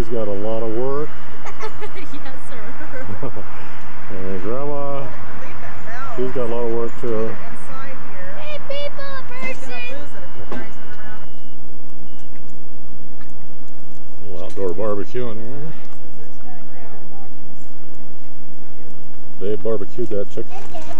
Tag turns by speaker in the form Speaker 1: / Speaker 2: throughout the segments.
Speaker 1: got a lot of work.
Speaker 2: Yes, sir.
Speaker 1: And Grandma, she's got a lot of work too.
Speaker 2: Hey people, a person!
Speaker 1: A little outdoor barbecue in here. They barbecued that chicken.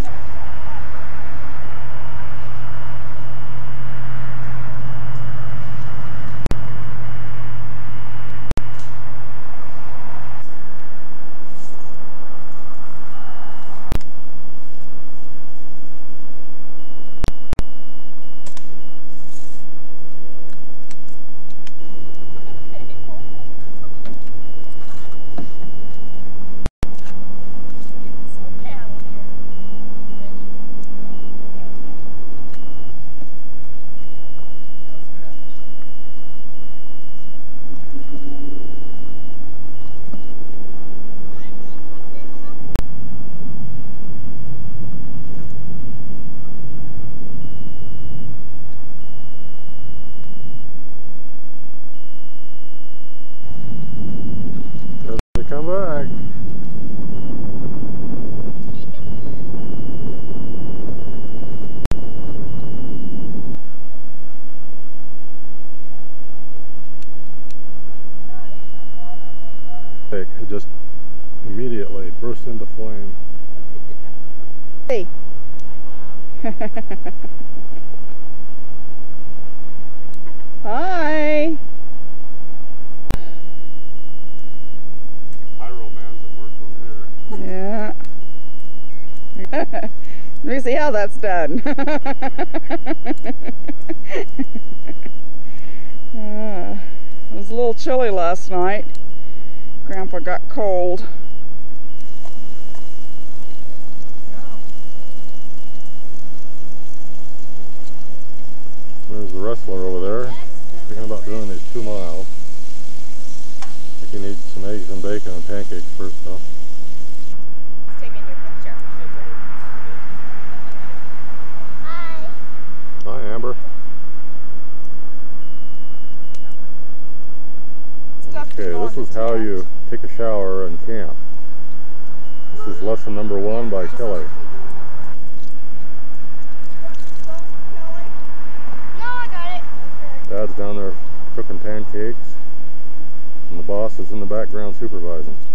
Speaker 1: Come back. It just immediately burst into flame.
Speaker 3: Hey. Hi. Yeah. Let me see how that's done. It was a little chilly last night. Grandpa got cold.
Speaker 1: There's the wrestler over there. Thinking about doing these 2 miles. I think you need some eggs and bacon and pancakes first though.
Speaker 2: Taking your picture. Hi.
Speaker 1: Hi, Amber. Okay, this is how you take a shower and camp. This is lesson number 1 by Kelly.
Speaker 2: No, I got it.
Speaker 1: Dad's down there cooking pancakes, and the boss is in the background supervising.